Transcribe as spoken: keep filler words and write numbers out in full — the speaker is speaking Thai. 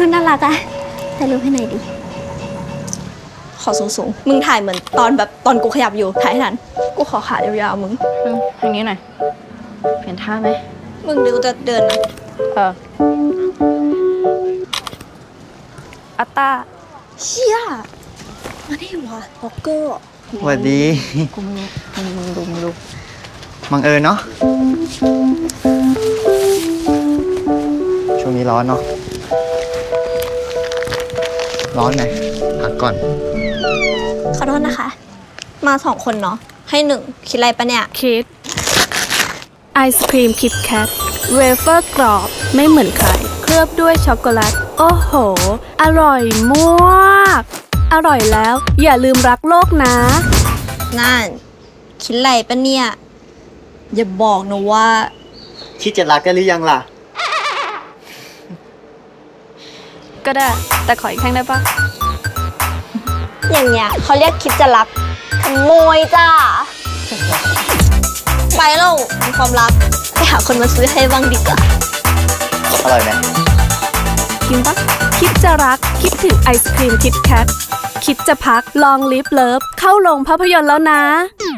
น่ารักอะถ่ายรูปให้หน่อยดิขอสูงๆมึงถ่ายเหมือนตอนแบบตอนกูขยับอยู่ถ่ายให้ทันกูขอขายาวๆมึงทางนี้หน่อยเปลี่ยนท่าไหมมึงดูจะเดินนะเอออัตตาเชี่ยมาได้วะล็อกเกอร์สวัสดีกูไม่รู้มึงมึงดูมึงดูบังเอิญเนาะช่วงนี้ร้อนเนาะร้อนไหมพักก่อนขอโทษนะคะมาสองคนเนาะให้หนึ่งคิดอะไรปะเนี่ยคิดไอศครีมคิดแคทเวเฟอร์กรอบไม่เหมือนใครเคลือบด้วยช็อกโกแลตโอ้โหอร่อยมากอร่อยแล้วอย่าลืมรักโลกนะนั่นคิดอะไรปะเนี่ยอย่าบอกนะว่าคิดจะรักกันหรือยังล่ะก็ได้แต่ขออีกแท่งได้ปะอย่างเงี้ยเขาเรียกคิดจะรักขโมยจ้าไปแล้วมีความรักไปหาคนมาซื้อให้บ้างดีกว่าอร่อยไหมกินปะคิดจะรักคิดถึงไอศครีมคิดแคทคิดจะพักลองลิฟเลิฟเข้าโรงภาพยนตร์แล้วนะ